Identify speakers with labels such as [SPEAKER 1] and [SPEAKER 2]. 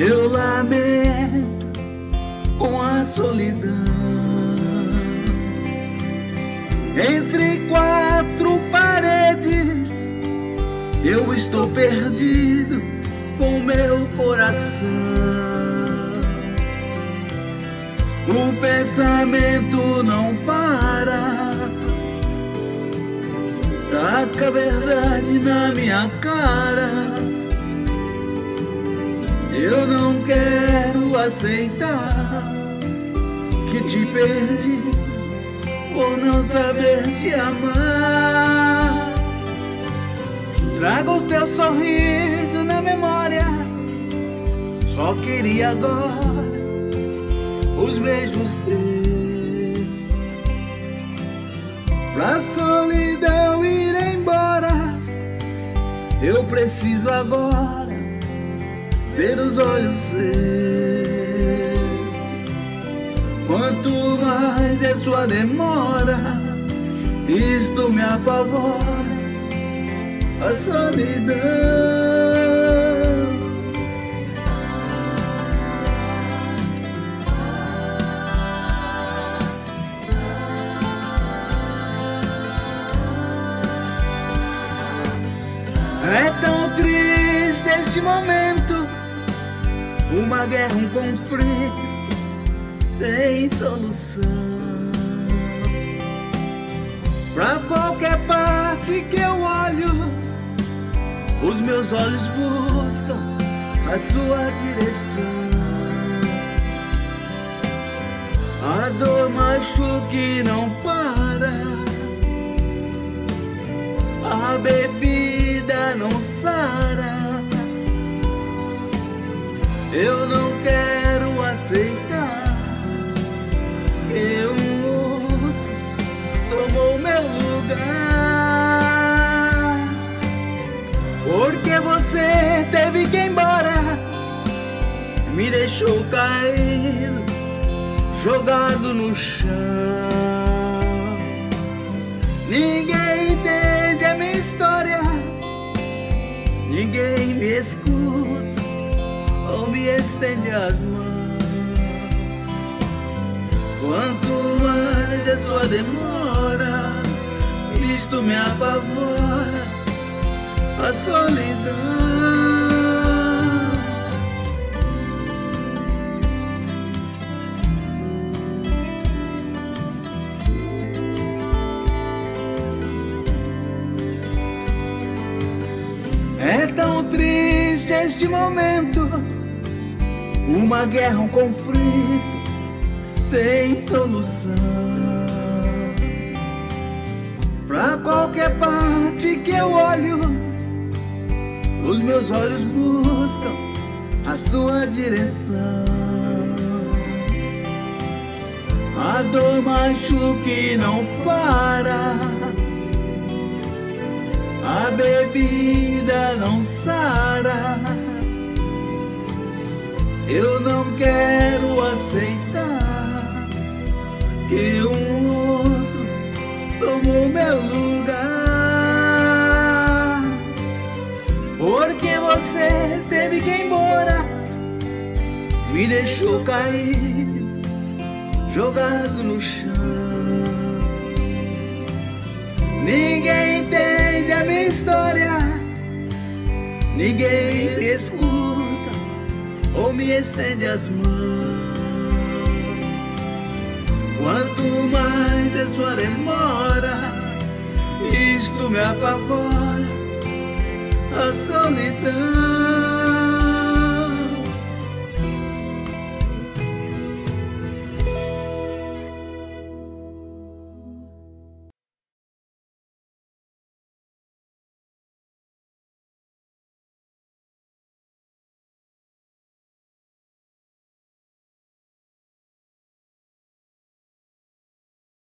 [SPEAKER 1] Eu lamento com a solidão. Entre quatro paredes eu estou perdido com meu coração. O pensamento não para, taca a verdade na minha cara. Eu não quero aceitar que te perdi por não saber te amar. Traga o teu sorriso na memória, só queria agora os beijos teus. Pra solidão ir embora, eu preciso agora ver os olhos seus. Quanto mais é sua demora, isto me apavora, a solidão. É tão triste este momento, uma guerra, um conflito sem solução. Pra qualquer parte que eu olho, os meus olhos buscam a sua direção. A dor machuca e não para, a bebida não sara. Eu não quero aceitar que um outro tomou meu lugar, porque você teve que ir embora, me deixou caído, jogado no chão. Ninguém entende a minha história, ninguém me escuta ou me estende as mãos. Quanto mais é sua demora, isto me apavora, a solidão. É tão triste este momento, uma guerra, um conflito sem solução. Pra qualquer parte que eu olho, os meus olhos buscam a sua direção. A dor machuca e não para, a bebida não sara. Eu não quero aceitar que um outro tomou meu lugar, porque você teve que ir embora, me deixou cair, jogado no chão. Ninguém entende a minha história, ninguém me escuta ou me estende as mãos. Quanto mais é sua demora, isto me apavora, a solidão.